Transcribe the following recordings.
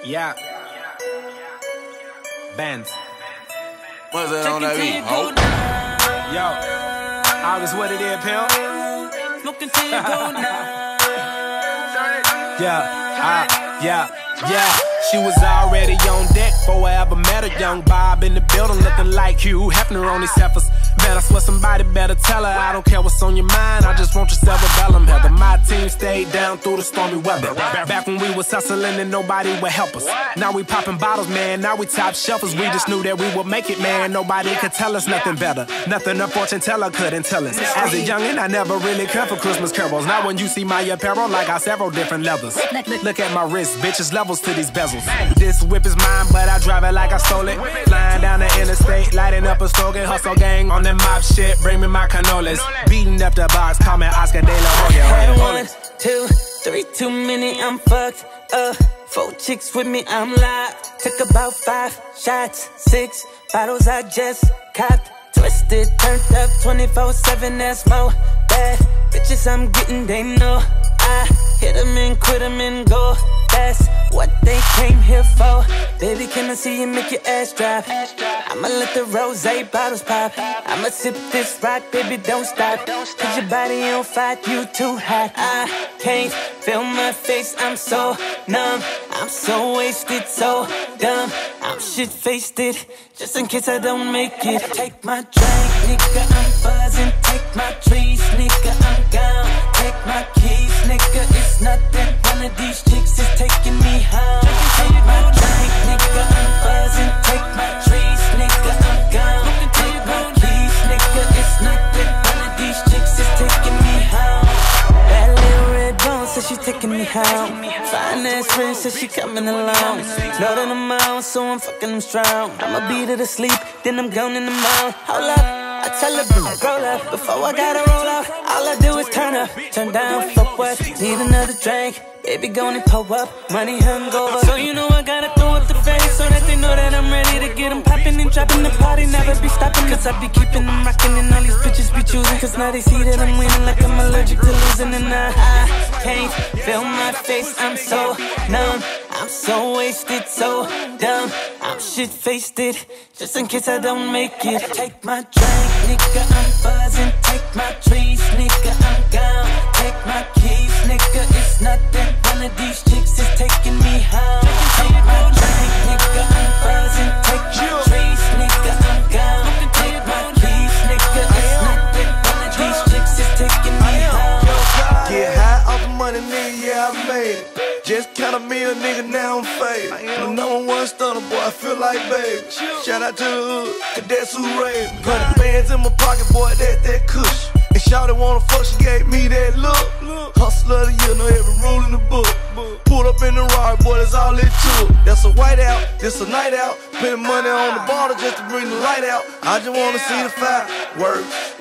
Yeah. Bands. What's that on that beat? Oh. Yo. August, what it is, pimp? Smoking till you go now. Yeah. She was already on deck before I ever met her. Young Bob in the building looking like Hugh Hefner on these heifers. Man, I swear somebody better tell her. I don't care what's on your mind, I just want your cerebellum. Heather, my team stayed down through the stormy weather. Back when we was hustling and nobody would help us. Now we popping bottles, man, now we top shelfers. We just knew that we would make it, man. Nobody could tell us nothing better. Nothing a fortune teller couldn't tell us. As a youngin', I never really cared for Christmas carols. Now when you see my apparel, I got several different levels. Look at my wrist, bitches, levels to these bezels. This whip is mine, but I drive it like I stole it. Flying down the interstate, lighting up a stogie. Hustle gang on that mob shit, bring me my cannolis. Beating up the box, call me Oscar De La Hoya. Had 1, 2, 3 too many, I'm fucked up. 4 chicks with me, I'm live. Took about 5 shots, 6 bottles I just copped. Twisted, turned up 24/7, that's more bad bitches I'm getting, they know I hit them and quit them and go. That's what they came here for. Baby, can I see you make your ass drop? I'ma let the rosé bottles pop. I'ma sip this rock, baby, don't stop. Cause your body on fire, you too hot. I can't feel my face, I'm so numb. I'm so wasted, so dumb. I'm shit-faced it, just in case I don't make it. Take my drink, nigga, I'm buzzing. Take my trees, nigga, I'm gone. Take my keys, nigga, it's nothing. One of these chicks is taking me home. Take my drink, nigga, I'm buzzing. Take my trees, nigga, I'm gone. Take my keys, nigga, it's nothing. One of these chicks is taking me home. That little red bone says she taking me home. Fine ass friend says she coming along. Know that I'm out, so I'm fucking them strong. I'ma beat her to sleep, then I'm gone in the mouth. Hold up, I tell her bring that roll up. Before I gotta roll out, all I do is turn up. Turn down, fuck what, need another drink. Baby, gonna pull up, money hungover. So you know I gotta throw up the face, so that they know that I'm ready to get them popping and dropping the party. Never be stopping, cause I be keeping them rocking and all these bitches be choosing. Cause now they see that I'm winning like I'm allergic to losing. And I can't feel my face, I'm so numb. I'm so wasted, so dumb. I'm shit-faced it, just in case I don't make it. Take my drink, nigga, I'm buzzing. Take my trees, nigga, I'm gone. Take my keys, nigga, it's nothing. One of these chicks is taking me home. Take my drink, nigga, I'm buzzing. Take my trees, nigga, I'm gone. Take my keys, nigga, it's nothing. One of these chicks is taking me home. Get high off the money, nigga, yeah, I made it. Just count a meal, nigga, now I'm faded. The #1 stunner, boy, I feel like baby. Shout out to the hood, cause that's who raised me. 100 bands in my pocket, boy, that's that cushion. And shawty wanna fuck, she gave me that look. Hustler of the year, know every rule in the book. Pulled up in the Rari, boy, that's all it took. That's a white out, this a night out. Spending money on the bottle just to bring the light out. I just wanna see the fire, work.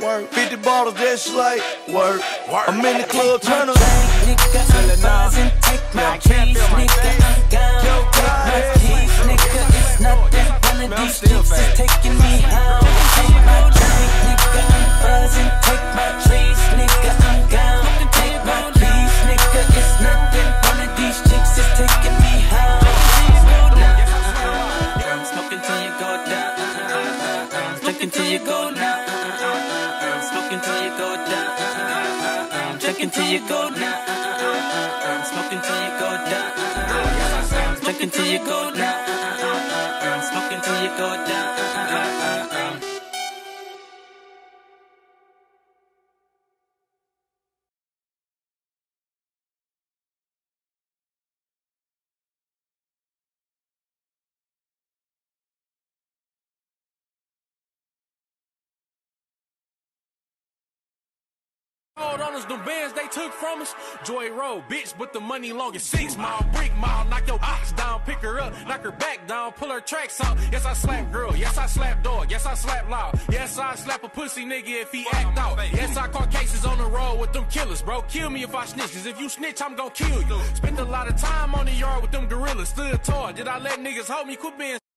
50 bottles, just like work. I'm in the club, turn up. Nigga, I'm buzzing. Take my keys, nigga, I'm gone. Take my keys, nigga, it's nothing. One of these chicks is taking me home. Take my drink, nigga, I'm buzzing. Take my trees, nigga, I'm gone. Take my keys, nigga, it's nothing. One of these chicks is taking me home. I'm smoking till you go down. Drinking till you go down. Smoking till you go down. Drinking till you go down. Smoking till you go down. Drinking till you go down. Smoking till you go down. On us, them bands they took from us. Joy Road, bitch, but the money long as 6 mile, brick mile. Knock your ox down, pick her up, knock her back down, pull her tracks out. Yes, I slap girl, yes, I slap dog, yes, I slap loud. Yes, I slap a pussy nigga if he act out. Yes, I caught cases on the road with them killers, bro. Kill me if I snitch, cause if you snitch, I'm gon' kill you. Spent a lot of time on the yard with them gorillas, stood tall. Did I let niggas hold me? Quit being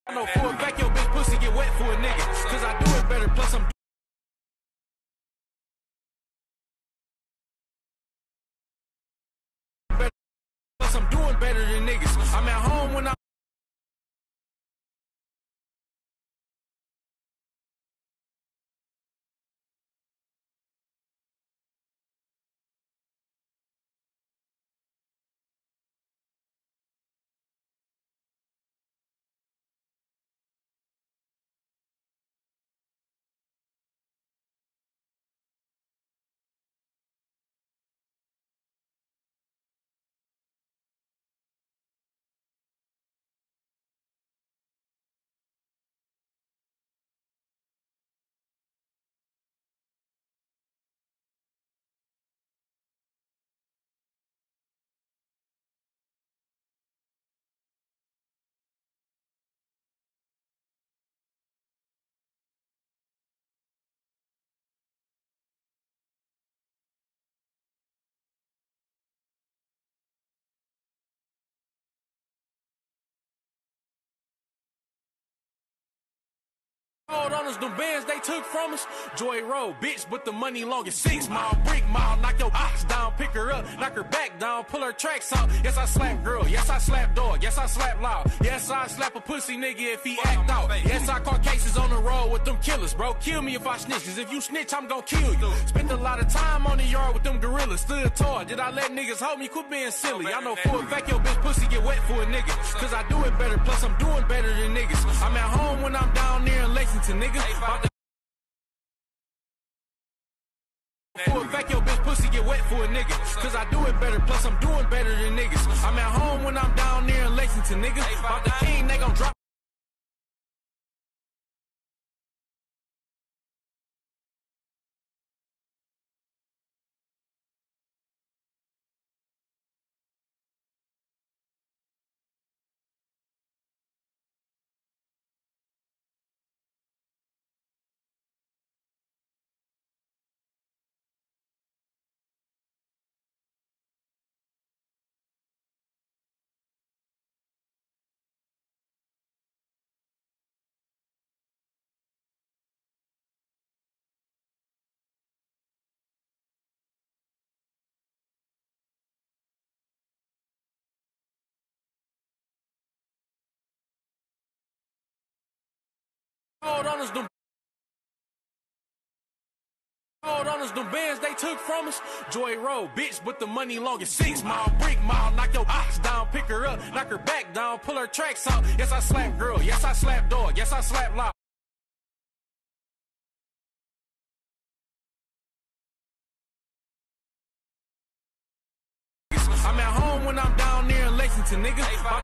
I know for a fact your bitch pussy get wet for a nigga. Cause I do it better, plus I'm better, plus I'm doing better than niggas. I'm at home when hold on us, them bands they took from us. Joy Road, bitch, but the money long as 6 mile, brick mile, knock your ox down, pick her up, knock her back down, pull her tracks out. Yes, I slap girl, yes, I slap dog, yes, I slap loud. Yes, I slap a pussy nigga if he act out. Yes, I caught cases on the road with them killers, bro. Kill me if I snitch, cause if you snitch, I'm gon' kill you. Spent a lot of time on the yard with them gorillas, stood tall. Did I let niggas hold me? Quit being silly. I know for a fact your bitch pussy get wet for a nigga. Cause I do it better, plus I'm doing better than niggas. I'm at home when I'm down there in Lexington, nigga. For a fact your bitch pussy get wet for a nigga. Cause I do it better, plus I'm doing better than niggas. I'm at home when I'm down there in Lexington, nigga. About the king, they gon' drop. Hold on us, them bands they took from us. Joy Road, bitch, but the money long as 6 mile, brick mile, knock your ox down, pick her up, knock her back down, pull her tracks out. Yes, I slap girl, yes, I slap dog, yes, I slap loud. I'm at home when I'm down there in Lexington, nigga.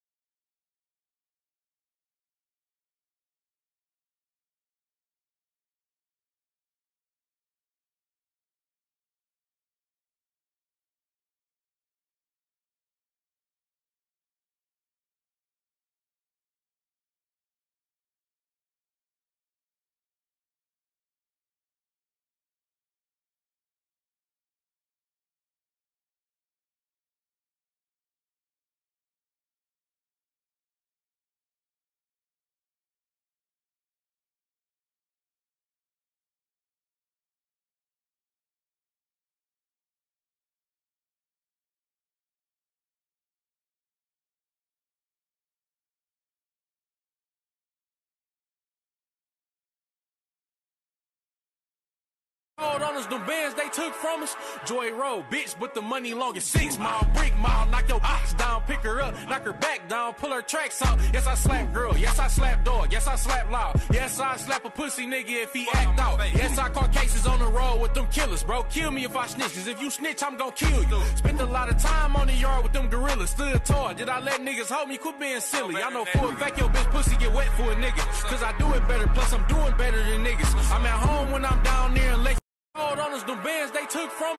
Hold on us, them bands they took from us. Joy Road, bitch, but the money long as 6 mile, brick mile, knock your ox down, pick her up, knock her back down, pull her tracks out. Yes, I slap girl, yes, I slap dog, yes, I slap loud. Yes, I slap a pussy nigga if he act out. Yes, I caught cases on the road with them killers, bro. Kill me if I snitch, cause if you snitch, I'm gon' kill you. Spent a lot of time on the yard with them gorillas, stood tall. Did I let niggas hold me? Quit being silly. I know for a fact your bitch pussy get wet for a nigga. Cause I do it better, plus I'm doing better than niggas. I'm at home when I'm down there in Lexington. Hold on us, them bands they took from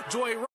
Joy Road.